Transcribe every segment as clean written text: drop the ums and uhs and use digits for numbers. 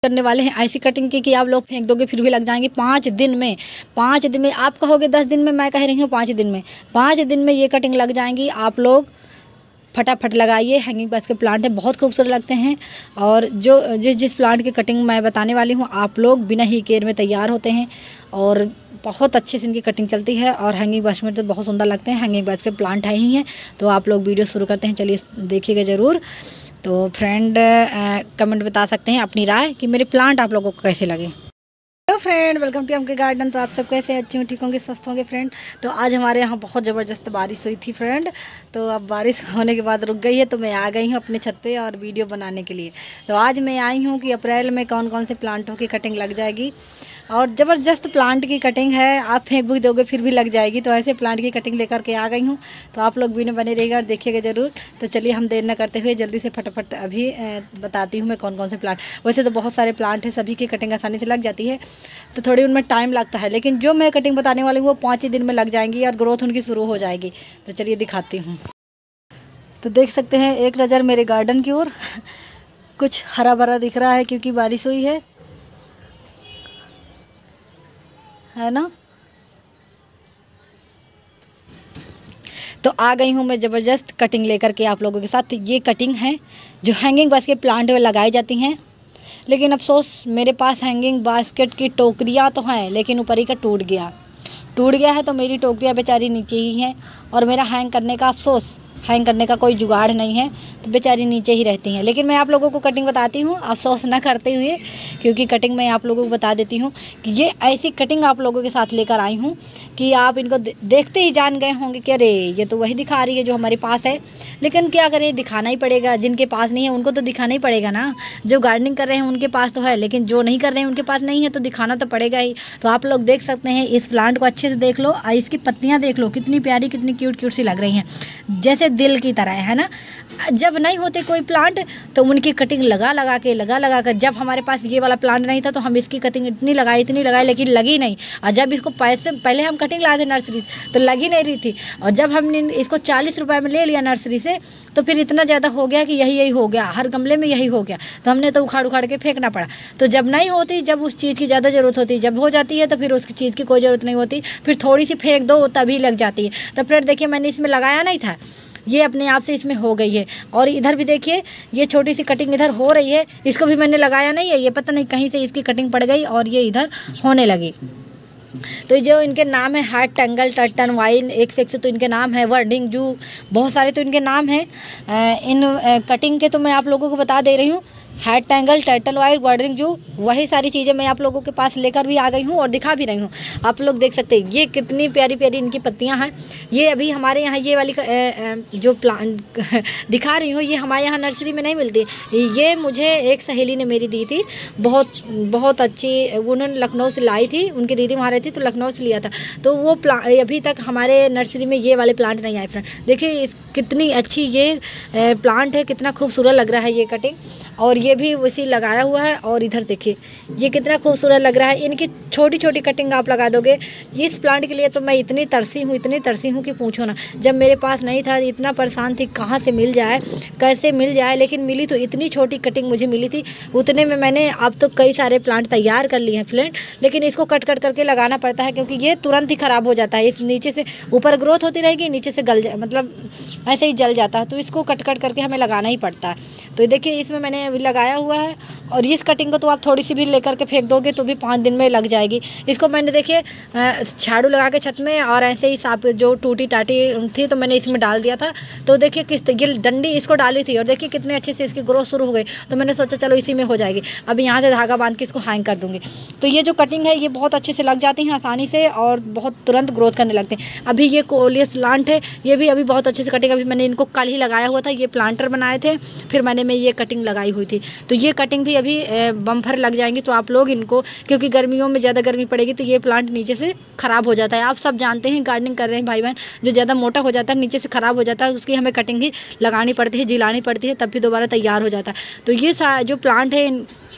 करने वाले हैं ऐसी कटिंग की कि आप लोग फेंक दोगे फिर भी लग जाएंगे 5 दिन में। 5 दिन में आप कहोगे 10 दिन में, मैं कह रही हूँ 5 दिन में। 5 दिन में ये कटिंग लग जाएंगी। आप लोग फटाफट लगाइए। हैंगिंग बास्केट प्लांट है, बहुत खूबसूरत लगते हैं। और जो जिस प्लांट की कटिंग मैं बताने वाली हूँ आप लोग बिना ही केयर में तैयार होते हैं और बहुत अच्छे से इनकी कटिंग चलती है। और हैंगिंग बास्केट तो बहुत सुंदर लगते हैं। हैंगिंग बास्केट प्लांट है ही है। तो आप लोग वीडियो शुरू करते हैं, चलिए देखिएगा ज़रूर। तो फ्रेंड कमेंट बता सकते हैं अपनी राय कि मेरे प्लांट आप लोगों को कैसे लगे। हेलो फ्रेंड, वेलकम टू आपके गार्डन। तो आप सब कैसे, अच्छे हों, ठीक होंगे, स्वस्थ होंगे फ्रेंड। तो आज हमारे यहाँ बहुत ज़बरदस्त बारिश हुई थी फ्रेंड। तो अब बारिश होने के बाद रुक गई है, तो मैं आ गई हूँ अपने छत पे और वीडियो बनाने के लिए। तो आज मैं आई हूँ कि अप्रैल में कौन कौन से प्लांटों की कटिंग लग जाएगी। और ज़बरदस्त प्लांट की कटिंग है, आप फेंक भी दोगे फिर भी लग जाएगी। तो ऐसे प्लांट की कटिंग लेकर के आ गई हूँ। तो आप लोग भी बने रहिएगा और देखिएगा ज़रूर। तो चलिए हम देर न करते हुए जल्दी से फटाफट अभी बताती हूँ मैं कौन कौन से प्लांट। वैसे तो बहुत सारे प्लांट हैं, सभी की कटिंग आसानी से लग जाती है, तो थोड़ी उनमें टाइम लगता है। लेकिन जो मैं कटिंग बताने वाली हूँ वो 5 ही दिन में लग जाएंगी और ग्रोथ उनकी शुरू हो जाएगी। तो चलिए दिखाती हूँ। तो देख सकते हैं एक नज़र मेरे गार्डन की ओर। कुछ हरा भरा दिख रहा है क्योंकि बारिश हुई है ना। तो आ गई हूँ मैं ज़बरदस्त कटिंग लेकर के आप लोगों के साथ। ये कटिंग है जो हैंगिंग बास्केट प्लांट में लगाई जाती हैं। लेकिन अफसोस मेरे पास हैंगिंग बास्केट की टोकरियाँ तो हैं, लेकिन ऊपर ही का टूट गया है। तो मेरी टोकरियाँ बेचारी नीचे ही हैं और मेरा हैंग करने का अफसोस, हैंग करने का कोई जुगाड़ नहीं है, तो बेचारी नीचे ही रहती हैं। लेकिन मैं आप लोगों को कटिंग बताती हूँ अफसोस ना करते हुए, क्योंकि कटिंग मैं आप लोगों को बता देती हूँ कि ये ऐसी कटिंग आप लोगों के साथ लेकर आई हूँ कि आप इनको देखते ही जान गए होंगे कि अरे ये तो वही दिखा रही है जो हमारे पास है। लेकिन क्या करें, दिखाना ही पड़ेगा। जिनके पास नहीं है उनको तो दिखाना ही पड़ेगा ना। जो गार्डनिंग कर रहे हैं उनके पास तो है, लेकिन जो नहीं कर रहे हैं उनके पास नहीं है, तो दिखाना तो पड़ेगा ही। तो आप लोग देख सकते हैं, इस प्लांट को अच्छे से देख लो। इसकी पत्तियाँ देख लो कितनी प्यारी, कितनी क्यूट क्यूट सी लग रही हैं, जैसे दिल की तरह, है ना। जब नहीं होते कोई प्लांट तो उनकी कटिंग लगा लगा कर, जब हमारे पास ये वाला प्लांट नहीं था तो हम इसकी कटिंग इतनी लगाई लेकिन लगी नहीं। और जब इसको पहले हम कटिंग लाए थे नर्सरी से तो लगी नहीं रही थी। और जब हमने इसको 40 रुपये में ले लिया नर्सरी से, तो फिर इतना ज़्यादा हो गया कि यही हो गया, हर गमले में यही हो गया। तो हमने तो उखाड़ के फेंकना पड़ा। तो जब नहीं होती, जब उस चीज़ की ज़्यादा ज़रूरत होती, जब हो जाती है तो फिर उस चीज़ की कोई ज़रूरत नहीं होती, फिर थोड़ी सी फेंक दो तभी लग जाती है। तो फिर देखिए मैंने इसमें लगाया नहीं था, ये अपने आप से इसमें हो गई है। और इधर भी देखिए ये छोटी सी कटिंग इधर हो रही है, इसको भी मैंने लगाया नहीं है, ये पता नहीं कहीं से इसकी कटिंग पड़ गई और ये इधर होने लगी। तो जो इनके नाम है हार्ट टैंगल, टर्टन वाइन, एक से तो इनके नाम है, वर्डिंग जू, बहुत सारे तो इनके नाम हैं। इन कटिंग के तो मैं आप लोगों को बता दे रही हूँ। हार्ट टैंगल, टर्टल वाइट, बॉर्डरिंग जू, वही सारी चीज़ें मैं आप लोगों के पास लेकर भी आ गई हूँ और दिखा भी रही हूँ। आप लोग देख सकते हैं ये कितनी प्यारी प्यारी इनकी पत्तियाँ हैं। ये अभी हमारे यहाँ ये वाली जो प्लांट दिखा रही हूँ ये हमारे यहाँ नर्सरी में नहीं मिलती। ये मुझे एक सहेली ने मेरी दी थी, बहुत अच्छी, उन्होंने लखनऊ से लाई थी, उनकी दीदी वहाँ रहती तो लखनऊ से लिया था। तो वो अभी तक हमारे नर्सरी में ये वाले प्लांट नहीं आए फ्रेंड। देखिए कितनी अच्छी ये प्लांट है, कितना खूबसूरत लग रहा है ये कटिंग। और ये भी उसी लगाया हुआ है। और इधर देखिए ये कितना खूबसूरत लग रहा है। इनकी छोटी छोटी कटिंग आप लगा दोगे। इस प्लांट के लिए तो मैं इतनी तरसी हूँ कि पूछो ना। जब मेरे पास नहीं था इतना परेशान थी कहाँ से मिल जाए, कैसे मिल जाए, लेकिन मिली तो इतनी छोटी कटिंग मुझे मिली थी। उतने में मैंने अब तो कई सारे प्लांट तैयार कर लिए हैं फ्रेंड। लेकिन इसको कट करके लगाना पड़ता है क्योंकि ये तुरंत ही ख़राब हो जाता है। इस नीचे से ऊपर ग्रोथ होती रहेगी, नीचे से मतलब ऐसे ही जल जाता है। तो इसको कट करके हमें लगाना ही पड़ता है। तो देखिए इसमें मैंने अभी लगाया हुआ है। और इस कटिंग को तो आप थोड़ी सी भी लेकर के फेंक दोगे तो भी 5 दिन में लग जाएगी। इसको मैंने देखिए झाड़ू लगा के छत में और ऐसे ही साफ जो टूटी टाटी थी तो मैंने इसमें डाल दिया था। तो देखिए ये डंडी इसको डाली थी और देखिए कितने अच्छे से इसकी ग्रोथ शुरू हो गई। तो मैंने सोचा चलो इसी में हो जाएगी। अब यहाँ से धागा बांध के इसको हैंग कर दूँगी। तो ये जो कटिंग है ये बहुत अच्छे से लग जाती हैं आसानी से और बहुत तुरंत ग्रोथ करने लगते हैं। अभी ये कोलियस प्लांट है, ये भी अभी बहुत अच्छे से कटिंग, अभी मैंने इनको कल ही लगाया हुआ था। ये प्लांटर बनाए थे, फिर मैंने ये कटिंग लगाई हुई थी। तो ये कटिंग भी अभी बम्फर लग जाएंगी। तो आप लोग इनको, क्योंकि गर्मियों में ज़्यादा गर्मी पड़ेगी तो ये प्लांट नीचे से ख़राब हो जाता है। आप सब जानते हैं गार्डनिंग कर रहे हैं भाई बहन, जो ज़्यादा मोटा हो जाता है नीचे से ख़राब हो जाता है, उसकी हमें कटिंग ही लगानी पड़ती है, जिलानी पड़ती है, तब भी दोबारा तैयार हो जाता है। तो ये जो प्लांट है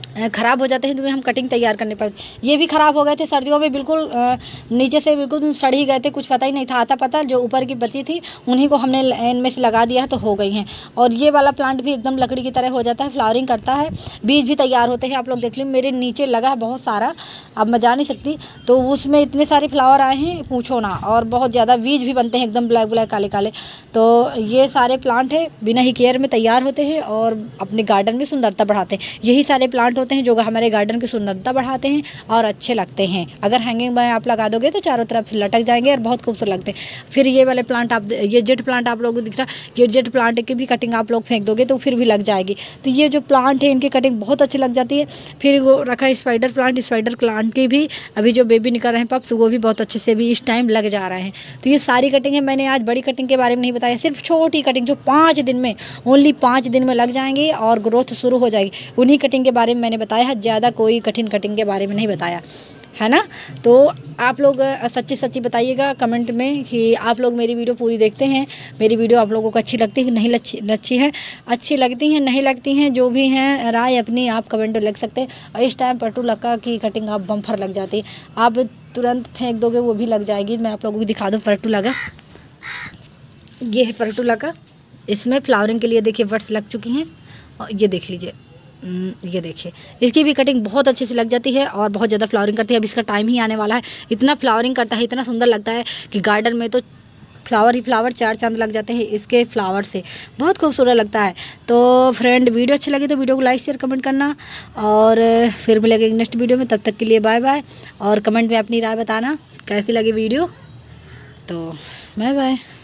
ख़राब हो जाते हैं, तो हम कटिंग तैयार करने पड़ती। ये भी ख़राब हो गए थे सर्दियों में, बिल्कुल नीचे से बिल्कुल सड़ ही गए थे, कुछ पता ही नहीं था, आता पता जो ऊपर की बची थी उन्हीं को हमने इनमें से लगा दिया है तो हो गई हैं। और ये वाला प्लांट भी एकदम लकड़ी की तरह हो जाता है, फ्लावरिंग करता है, बीज भी तैयार होते हैं। आप लोग देख लीजिए मेरे नीचे लगा है बहुत सारा, अब मैं जा नहीं सकती, तो उसमें इतने सारे फ्लावर आए हैं पूछो ना, और बहुत ज़्यादा बीज भी बनते हैं एकदम ब्लैक ब्लैक काले काले। तो ये सारे प्लांट है बिना ही केयर में तैयार होते हैं और अपने गार्डन में सुंदरता बढ़ाते हैं। यही सारे प्लांट होते हैं जो हमारे गार्डन की सुंदरता बढ़ाते हैं और अच्छे लगते हैं। अगर हैंगिंग में आप लगा दोगे तो चारों तरफ लटक जाएंगे और बहुत खूबसूरत लगते हैं। फिर ये वाले प्लांट आप, ये जेट प्लांट आप लोगों को दिख रहा है, ये जेट प्लांट की भी कटिंग आप लोग फेंक दोगे तो फिर भी लग जाएगी। तो ये जो प्लांट है इनकी कटिंग बहुत अच्छी लग जाती है। फिर वो रखा है स्पाइडर प्लांट, स्पाइडर प्लांट की भी अभी जो बेबी निकल रहे हैं पप्स, वो भी बहुत अच्छे से भी इस टाइम लग जा रहे हैं। तो ये सारी कटिंग है। मैंने आज बड़ी कटिंग के बारे में नहीं बताया, सिर्फ छोटी कटिंग जो 5 दिन में, ओनली 5 दिन में लग जाएंगी और ग्रोथ शुरू हो जाएगी, उन्हीं कटिंग के बारे में मैंने बताया है। ज़्यादा कोई कठिन कटिंग के बारे में नहीं बताया है ना। तो आप लोग सच्ची सच्ची बताइएगा कमेंट में कि आप लोग मेरी वीडियो पूरी देखते हैं, मेरी वीडियो आप लोगों को अच्छी लगती है नहीं अच्छी है, अच्छी लगती हैं नहीं लगती हैं, जो भी हैं राय अपनी आप कमेंट में लिख सकते हैं। और इस टाइम पर्टुलका की कटिंग आप बम्फर लग जाती है, आप तुरंत फेंक दोगे वो भी लग जाएगी। मैं आप लोगों को दिखा दूँ पर्टुलका, ये है पर्टुलका, इसमें फ्लावरिंग के लिए देखिए वर्ड्स लग चुकी हैं। और ये देख लीजिए, ये देखिए इसकी भी कटिंग बहुत अच्छे से लग जाती है और बहुत ज़्यादा फ्लावरिंग करती है। अब इसका टाइम ही आने वाला है, इतना फ्लावरिंग करता है, इतना सुंदर लगता है कि गार्डन में तो फ्लावर ही फ्लावर, 4 चांद लग जाते हैं इसके फ्लावर से, बहुत खूबसूरत लगता है। तो फ्रेंड वीडियो अच्छी लगी तो वीडियो को लाइक शेयर कमेंट करना, और फिर मिलेंगे नेक्स्ट वीडियो में, तब तक के लिए बाय बाय। और कमेंट में अपनी राय बताना कैसी लगी वीडियो। तो बाय बाय।